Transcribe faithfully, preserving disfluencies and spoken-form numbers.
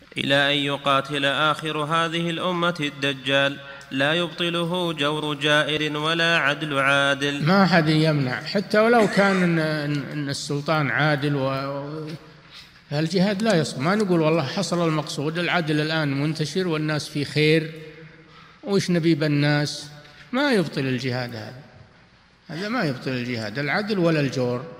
إلى أن يقاتل آخر هذه الأمة الدجال لا يبطله جور جائر ولا عدل عادل. ما أحد يمنع، حتى ولو كان إن السلطان عادل و... فالجهاد لا يصح. ما نقول والله حصل المقصود، العدل الآن منتشر والناس في خير وإيش نبي بالناس، ما يبطل الجهاد هذا، هذا ما يبطل الجهاد العدل ولا الجور.